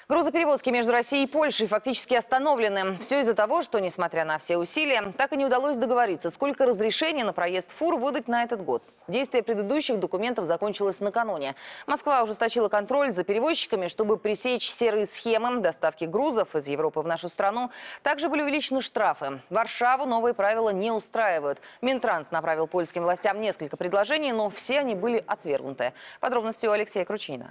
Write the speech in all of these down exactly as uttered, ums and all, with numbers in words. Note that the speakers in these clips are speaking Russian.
Грузоперевозки между Россией и Польшей фактически остановлены. Все из-за того, что, несмотря на все усилия, так и не удалось договориться, сколько разрешений на проезд фур выдать на этот год. Действие предыдущих документов закончилось накануне. Москва ужесточила контроль за перевозчиками, чтобы пресечь серые схемы доставки грузов из Европы в нашу страну. Также были увеличены штрафы. Варшаву новые правила не устраивают. Минтранс направил польским властям несколько предложений, но все они были отвергнуты. Подробности у Алексея Кручинина.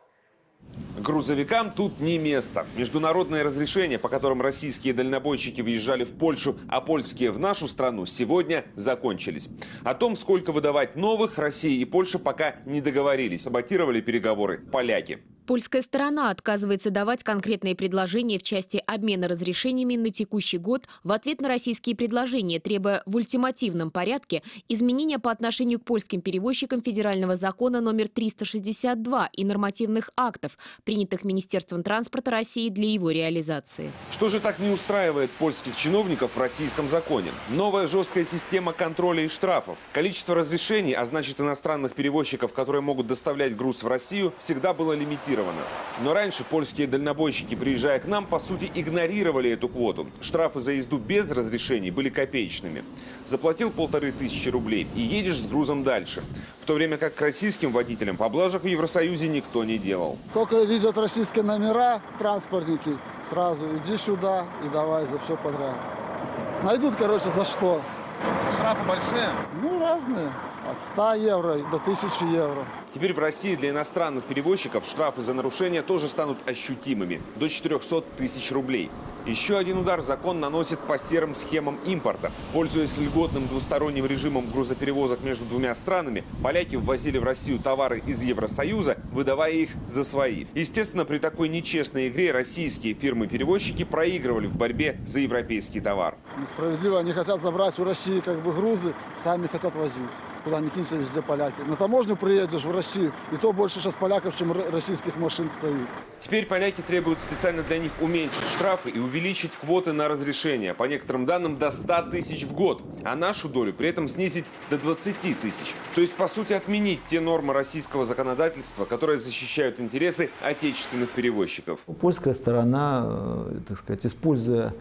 Грузовикам тут не место. Международные разрешения, по которым российские дальнобойщики въезжали в Польшу, а польские в нашу страну, сегодня закончились. О том, сколько выдавать новых, Россия и Польша пока не договорились. Саботировали переговоры поляки. Польская сторона отказывается давать конкретные предложения в части обмена разрешениями на текущий год в ответ на российские предложения, требуя в ультимативном порядке изменения по отношению к польским перевозчикам федерального закона номер триста шестьдесят два и нормативных актов, принятых Министерством транспорта России для его реализации. Что же так не устраивает польских чиновников в российском законе? Новая жесткая система контроля и штрафов. Количество разрешений, а значит иностранных перевозчиков, которые могут доставлять груз в Россию, всегда было лимитировано. Но раньше польские дальнобойщики, приезжая к нам, по сути игнорировали эту квоту. Штрафы за езду без разрешений были копеечными. Заплатил полторы тысячи рублей и едешь с грузом дальше. В то время как к российским водителям поблажек в Евросоюзе никто не делал. Только видят российские номера, транспортники, сразу иди сюда и давай за все подряд. Найдут, короче, за что. Штрафы большие? Ну, разные. От ста евро до тысячи евро. Теперь в России для иностранных перевозчиков штрафы за нарушения тоже станут ощутимыми – до четырёхсот тысяч рублей. Еще один удар закон наносит по серым схемам импорта. Пользуясь льготным двусторонним режимом грузоперевозок между двумя странами, поляки ввозили в Россию товары из Евросоюза, выдавая их за свои. Естественно, при такой нечестной игре российские фирмы-перевозчики проигрывали в борьбе за европейский товар. Несправедливо, они хотят забрать у России как бы грузы, сами хотят возить. Куда ни кинься, везде поляки. На таможню приедешь в Россию, и то больше сейчас поляков, чем российских машин стоит. Теперь поляки требуют специально для них уменьшить штрафы и увеличить квоты на разрешение. По некоторым данным, до ста тысяч в год. А нашу долю при этом снизить до двадцати тысяч. То есть, по сути, отменить те нормы российского законодательства, которые защищают интересы отечественных перевозчиков. Польская сторона, так сказать, используя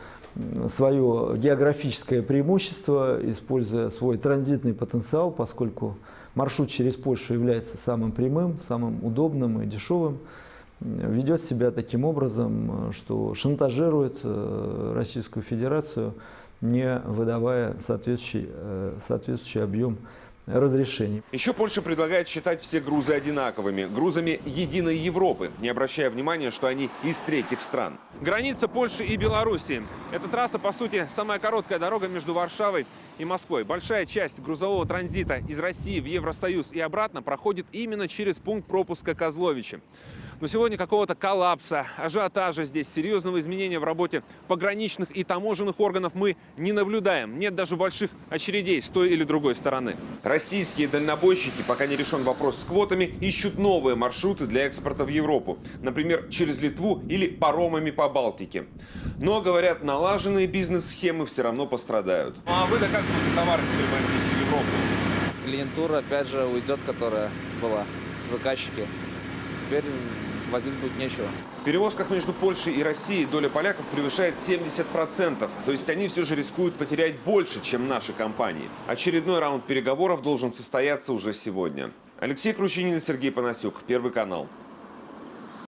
свое географическое преимущество, используя свой транзитный потенциал, поскольку маршрут через Польшу является самым прямым, самым удобным и дешевым, ведет себя таким образом, что шантажирует Российскую Федерацию, не выдавая соответствующий, соответствующий объем разрешений. Еще Польша предлагает считать все грузы одинаковыми, грузами единой Европы, не обращая внимания, что они из третьих стран. Граница Польши и Белоруссии. Эта трасса, по сути, самая короткая дорога между Варшавой и Москвой. Большая часть грузового транзита из России в Евросоюз и обратно проходит именно через пункт пропуска Козловичи. Но сегодня какого-то коллапса, ажиотажа здесь, серьезного изменения в работе пограничных и таможенных органов мы не наблюдаем. Нет даже больших очередей с той или другой стороны. Российские дальнобойщики, пока не решен вопрос с квотами, ищут новые маршруты для экспорта в Европу. Например, через Литву или паромами по Балтике. Но, говорят, налаженные бизнес-схемы все равно пострадают. А вы-то как будете товары перевозить в Европу? Клиентура, опять же, уйдет, которая была, заказчики. Теперь возить будет нечего. В перевозках между Польшей и Россией доля поляков превышает семьдесят процентов. То есть они все же рискуют потерять больше, чем наши компании. Очередной раунд переговоров должен состояться уже сегодня. Алексей Кручинин и Сергей Панасюк. Первый канал.